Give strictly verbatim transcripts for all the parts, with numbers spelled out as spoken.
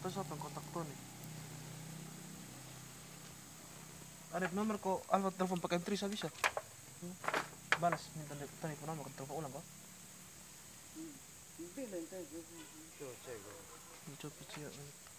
Terus apa yang kontak tuh nih? Ada nomor kok Alfa telepon pakai M tiga bisa? Hmm. Balas minta telepon nomor telepon ulang kok. Coba cek. Coba cek.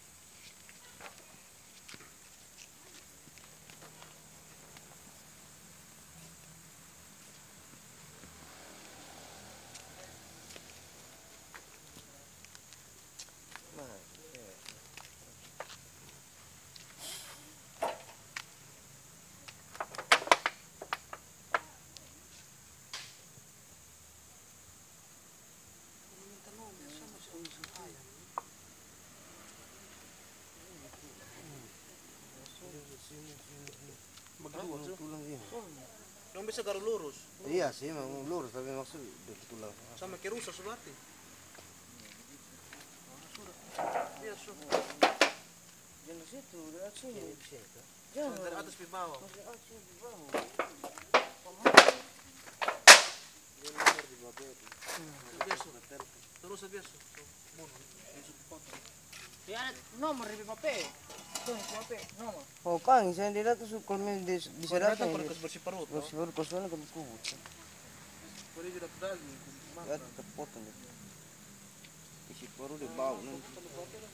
Berdua sih. Tulang ini. Yang bisa garu lurus. Iya sih, memang lurus tapi maksud dari tulang. Sama kayak rusak berarti. Iya sudah. Jangan situ, dari sini. Jangan dari atas ke bawah. Dari atas ke bawah. Biasa. Terus biasa. Ya nomor di P P. Tuh, P P nomor. Oh, kan saya tidak tuh kalau di di sana Datang perut bersih perut. bersih perut kosong kan kubur. Boleh tidak daging. Ya tetap potong deh. Isi perut di bawah nanti.